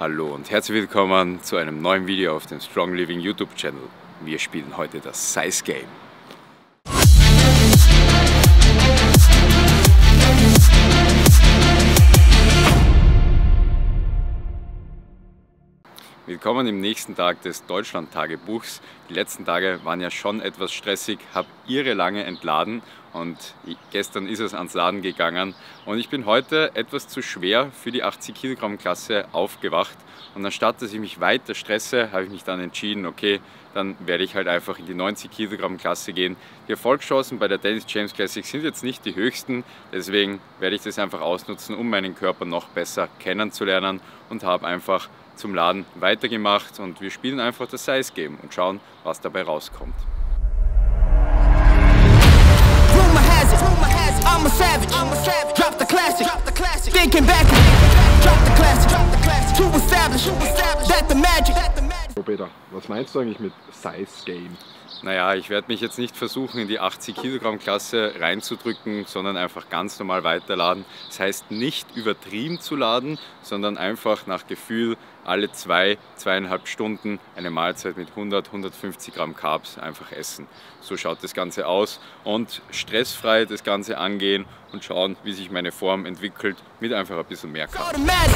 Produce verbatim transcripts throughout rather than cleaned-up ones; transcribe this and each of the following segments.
Hallo und herzlich willkommen zu einem neuen Video auf dem Strong Living YouTube Channel. Wir spielen heute das Size Game. Willkommen im nächsten Tag des Deutschland-Tagebuchs. Die letzten Tage waren ja schon etwas stressig, habe irre lange entladen und gestern ist es ans Laden gegangen und ich bin heute etwas zu schwer für die achtzig Kilogramm Klasse aufgewacht und anstatt dass ich mich weiter stresse, habe ich mich dann entschieden, okay, dann werde ich halt einfach in die neunzig Kilogramm Klasse gehen. Die Erfolgschancen bei der Dennis James Classic sind jetzt nicht die höchsten, deswegen werde ich das einfach ausnutzen, um meinen Körper noch besser kennenzulernen und habe einfach zum Laden weitergemacht und wir spielen einfach das Size Game und schauen, was dabei rauskommt. So Peter, was meinst du eigentlich mit Size Game? Naja, ich werde mich jetzt nicht versuchen, in die achtzig Kilogramm Klasse reinzudrücken, sondern einfach ganz normal weiterladen. Das heißt nicht übertrieben zu laden, sondern einfach nach Gefühl alle zwei, zweieinhalb Stunden eine Mahlzeit mit hundert, hundertfünfzig Gramm Carbs einfach essen. So schaut das Ganze aus und stressfrei das Ganze angehen und schauen, wie sich meine Form entwickelt mit einfach ein bisschen mehr Carbs.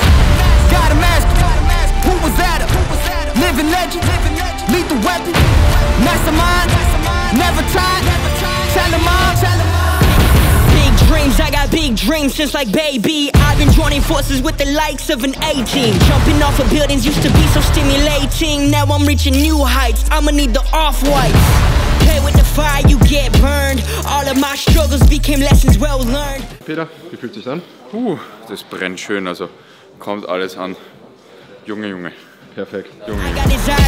Living legend, lethal weapon, mastermind, never tired, tell them all, tell them all. Big dreams, I got big dreams since like baby. I've been joining forces with the likes of an A-team. Jumping off of buildings used to be so stimulating. Now I'm reaching new heights, I'ma need the off-whites. Play with the fire, you get burned. All of my struggles became lessons well learned. Peter, wie fühlt sich an? Uh, das brennt schön, also kommt alles an. Junge, Junge. Perfekt. Junge, Junge.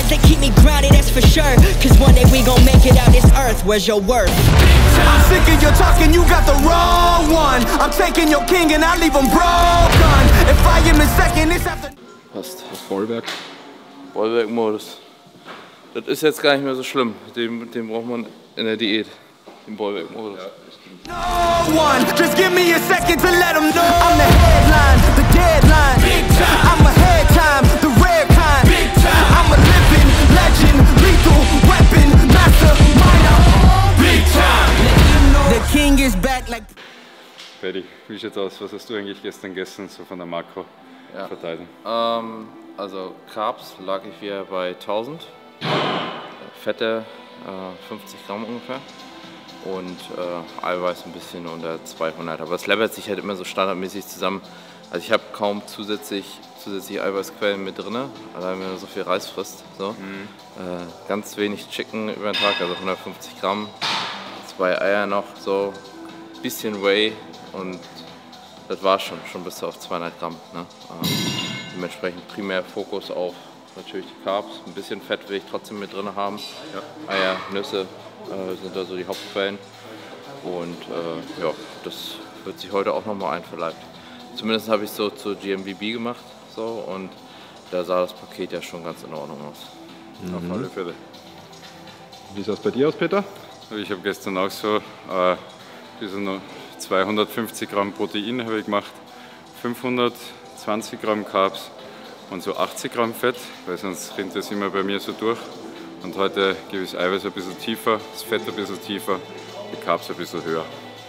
Passt. Das Bollwerk. Bollwerk-Modus. Das ist jetzt gar nicht mehr so schlimm. Den, den braucht man in der Diät. Den Bollwerk-Modus. Ja, no one, just give me a second to let them know. I'm the headline, the deadline. Big time. I'm ahead time, the rare kind. Big time. I'm a living legend, lethal weapon, master miner. Big time. The king is back like. Paddy, wie schaut's aus? Was hast du eigentlich gestern gegessen, so von der Makro ja. verteilen? Ähm, also Carbs lag ich wieder bei tausend. Fette äh, fünfzig Gramm ungefähr. Und äh, Eiweiß ein bisschen unter zweihundert, aber es levelt sich halt immer so standardmäßig zusammen. Also ich habe kaum zusätzlich, zusätzliche Eiweißquellen mit drin, allein wenn man so viel Reis frisst. So. Mhm. Äh, ganz wenig Chicken über den Tag, also hundertfünfzig Gramm, zwei Eier noch, so ein bisschen Whey und das war schon, schon bis auf zweihundert Gramm. Ne? Äh, dementsprechend primär Fokus auf natürlich die Carbs, ein bisschen Fett will ich trotzdem mit drin haben, ja. Eier, Nüsse. Äh, sind da so die Hauptquellen und äh, ja, das wird sich heute auch nochmal einverleibt. Zumindest habe ich es so zur G M V B gemacht so, und da sah das Paket ja schon ganz in Ordnung aus. Mhm. Auf alle Fälle. Wie sah es bei dir aus, Peter? Ich habe gestern auch so äh, diese zweihundertfünfzig Gramm Protein habe ich gemacht, fünfhundertzwanzig Gramm Carbs und so achtzig Gramm Fett, weil sonst rinnt das immer bei mir so durch. Und heute gebe ich das Eiweiß ein bisschen tiefer, das Fett ein bisschen tiefer, die Carbs ein bisschen höher.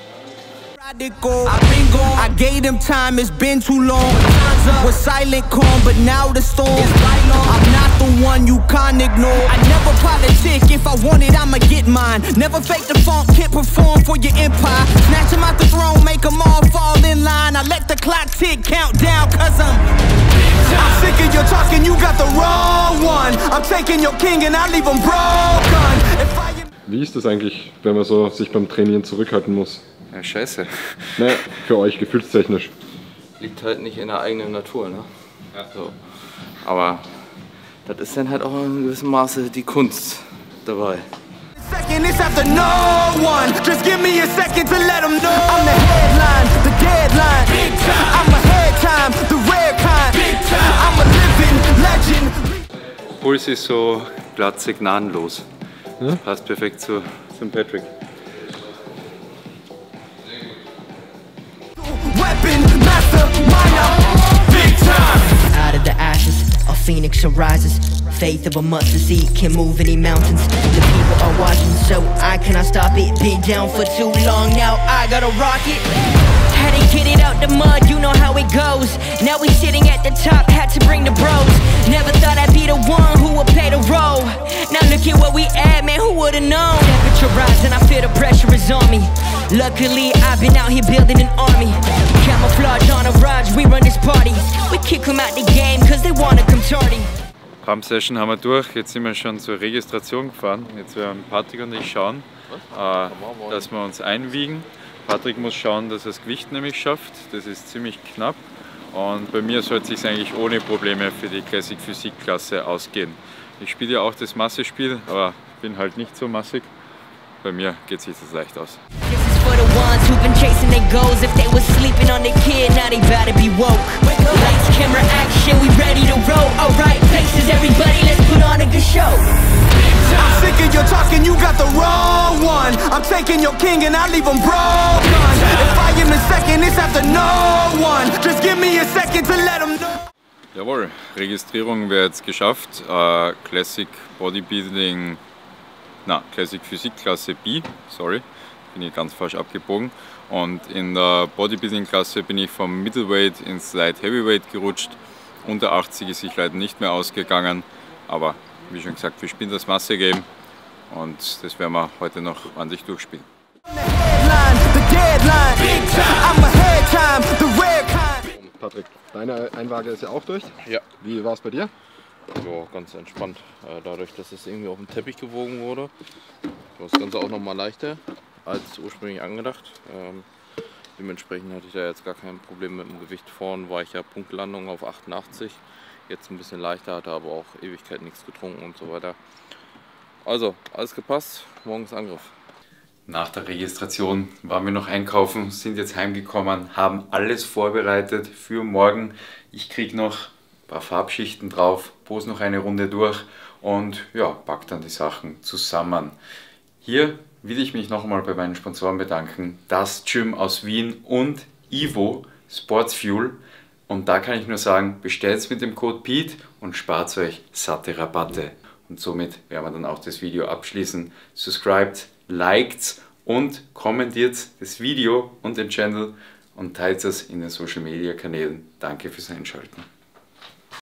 I gave them time, it's been too long. Was silent calm, but now the storm is right on. I'm not the one you can't ignore. I never politic, if I want it, I'ma get mine. Never fake the funk, can't perform for your empire. Snatch them out the throne, make them all fall in line. I let the clock tick, count down, cause I'm I'm sick of your talking, you got the wrong one. I'm taking your king and I leave him broken. If I... Wie ist das eigentlich, wenn man so sich beim Trainieren zurückhalten muss? Ja, scheiße. Ne, für euch, gefühlstechnisch. Liegt halt nicht in der eigenen Natur, ne? Ja. So. Aber das ist dann halt auch in gewissem Maße die Kunst dabei. Puls ist so glatzig, gnadenlos. Ja? Passt perfekt zu, zum Patrick. Weapon, master, miner, big time. Out of the ashes, phoenix arises. Faith of a mustard seed can move any mountains. The people are watching, so I cannot stop it. Been down for too long, now I gotta rock it. Had to get it out the mud, you know how it goes. Now we sitting at the top, had to bring the bros. Never thought I'd be the one who would play the role. Now look at where we at, man, who would've known? Temperature rising, I feel the pressure is on me. Luckily, I've been out here building an army. Camouflage on a raj, we run this party. We kick them out the game, cause they wanna come tardy. Pump Session haben wir durch, jetzt sind wir schon zur Registration gefahren. Jetzt werden Patrick und ich schauen, äh, dass wir uns einwiegen. Patrick muss schauen, dass er das Gewicht nämlich schafft, das ist ziemlich knapp. Und bei mir sollte es sich eigentlich ohne Probleme für die Classic Physik Klasse ausgehen. Ich spiele ja auch das Massespiel, aber bin halt nicht so massig. Bei mir geht sich das leicht aus. For the ones who've been chasing their goals. If they was sleeping on their kid, now they better be woke. Lights, camera, action, we ready to roll. Alright, faces, everybody, let's put on a good show. I'm sick of your talking, you got the wrong one. I'm taking your king and I leave him broken. If I am the second, it's after no one. Just give me a second to let him know. Jawohl, Registrierung wäre jetzt geschafft. Äh, Classic Bodybuilding, na, Classic Physik Klasse B, sorry. Bin ich ganz falsch abgebogen, und in der Bodybuilding-Klasse bin ich vom Middleweight ins Light Heavyweight gerutscht. Unter achtzig ist sich leider nicht mehr ausgegangen, aber wie schon gesagt, wir spielen das Masse-Game und das werden wir heute noch ordentlich durchspielen. Patrick, deine Einwaage ist ja auch durch. Ja. Wie war es bei dir? Ja, ganz entspannt. Dadurch, dass es irgendwie auf dem Teppich gewogen wurde, war das Ganze auch nochmal leichter als ursprünglich angedacht. Ähm, dementsprechend hatte ich da jetzt gar kein Problem mit dem Gewicht. Vorn war ich ja Punktlandung auf achtundachtzig, jetzt ein bisschen leichter, hatte aber auch Ewigkeit nichts getrunken und so weiter. Also, alles gepasst, morgens Angriff. Nach der Registration waren wir noch einkaufen, sind jetzt heimgekommen, haben alles vorbereitet für morgen. Ich kriege noch ein paar Farbschichten drauf, pose noch eine Runde durch und ja, pack dann die Sachen zusammen. Hier will ich mich nochmal bei meinen Sponsoren bedanken, das Gym aus Wien und Evo Sports Fuel. Und da kann ich nur sagen, bestellt mit dem Code Pete und spart euch satte Rabatte. Und somit werden wir dann auch das Video abschließen. Subscribt, liked und kommentiert das Video und den Channel und teilt es in den Social Media Kanälen. Danke fürs Einschalten.